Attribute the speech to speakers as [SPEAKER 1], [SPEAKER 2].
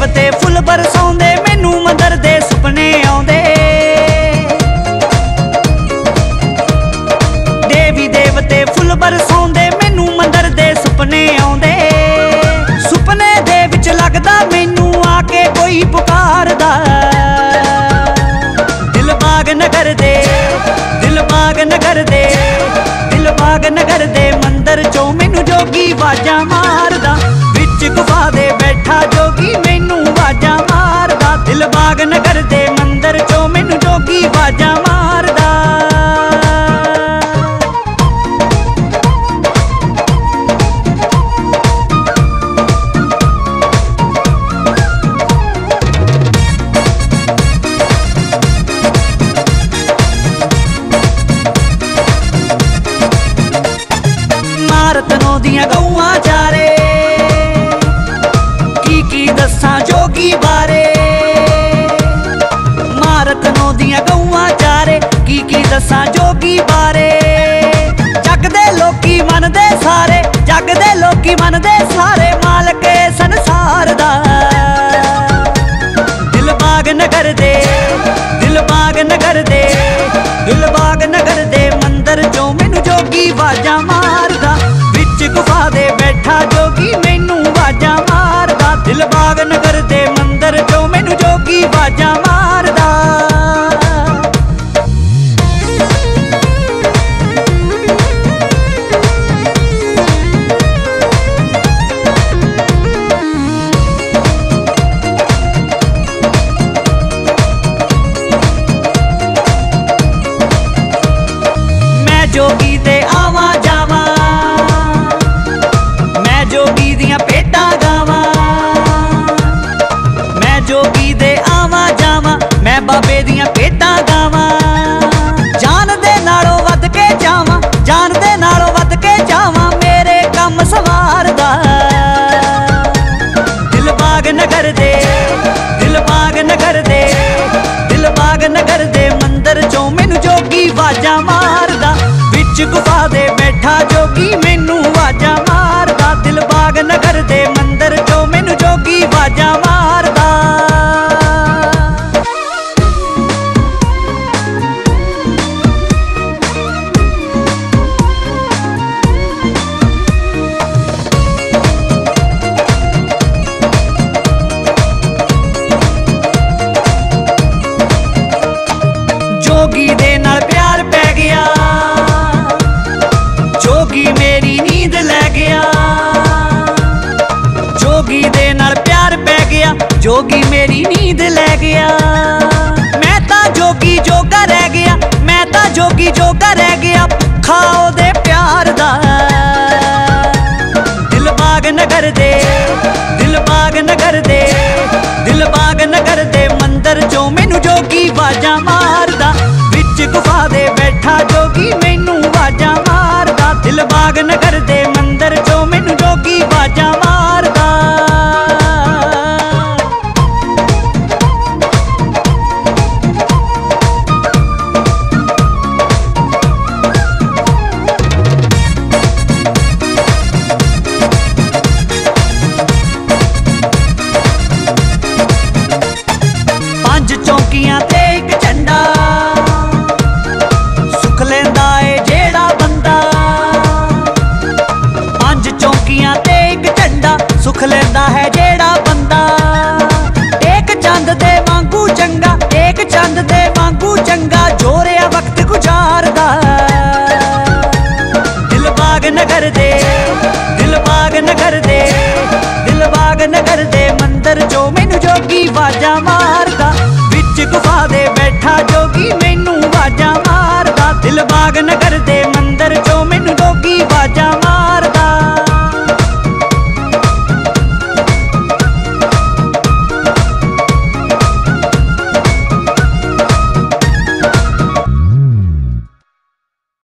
[SPEAKER 1] देवते फुल बरसाउंदे, मैनू मंदर दे सुपने आउंदे। देवी देवते फुल बरसाउंदे, मैनू मंदर दे सुपने आउंदे। सुपने दे विच लगदा मैनू आके कोई पुकारदा। दिलबाग नगर दे, दिलबाग नगर दे, दिलबाग नगर दे मंदर चों मैनू जोगी वाजा मारदा। विच गुफा दे बैठा जोगी मैनू वाजा मारदा। दिलबाग नगर दे मंदर चों मैनू जोगी वाजा मारदा। रतनों दियां गऊआं चारे, की दस्सां जोगी बारे। रतनों दियां गऊआं चारे, की दस्सां जोगी बारे। जग दे लोकी मनदे सारे, जग दे लोकी मनदे सारे मालके संसार दा। दिलबाग नगर दे, दिलबाग नगर दे, दिलबाग नगर दे मंदर चों मैनू जोगी वाजा मारदा। गुफा दे बैठा जोगी मैनू वाजा मारदा। दिलबाग नगर दे मंदर चों मैनू जोगी वाजा मारदा। मैं जोगी दे आवा जावा, जोगी दियां भेटां गावां। मैं जोगी दे आवा जावां, मैं बाबे दियां भेटां गावां। जान दे नालों वध के जावां, जान दे नालों वध के जावां मेरे कम सवारदा। दिलबाग नगर दे, दिलबाग नगर दे, दिलबाग नगर दे मंदर चों मैनू जोगी वाजा मारदा। विच गुफा दे बैठा जोगी मैनू वाजा मारदा। दिलबाग नगर दे मंदर चों मैनू जोगी वाजा मारदा। जोगी दे नाल प्यार पै गया, जोगी मेरी नींद लै गया। जोगी दे नाल प्यार पै गया, जोगी मेरी नींद लै गया। मैं तां जोगी जोगा रह गया, मैं तां जोगी जोगा रह गया भुक्खा ओदे प्यार दा। दिलबाग नगर दे, दिलबाग नगर दे, दिलबाग नगर दे मंदर चों मैनू जोगी वाजा मारदा। विच गुफा दे बैठा जोगी मैनू वाजा मारदा। दिलबाग नगर दे मंदर चों मैनू जोगी वाजा मारदा। पंज चौकियां ते इक झंडा, सुख लैंदा ए जेड़ा बंदा। पंज चौकियां ते इक झंडा, सुख लैंदा है जेड़ा बंदा। एक चंद दे वांगू चंगा, एक चंद दे वांगू चंगा जोरिया वक्त गुजारदा। दिलबाग नगर दे, दिलबाग नगर दे, दिलबाग नगर दे मंदर चों मैनू जोगी वाजा मारदा। विच गुफा दे बैठा जोगी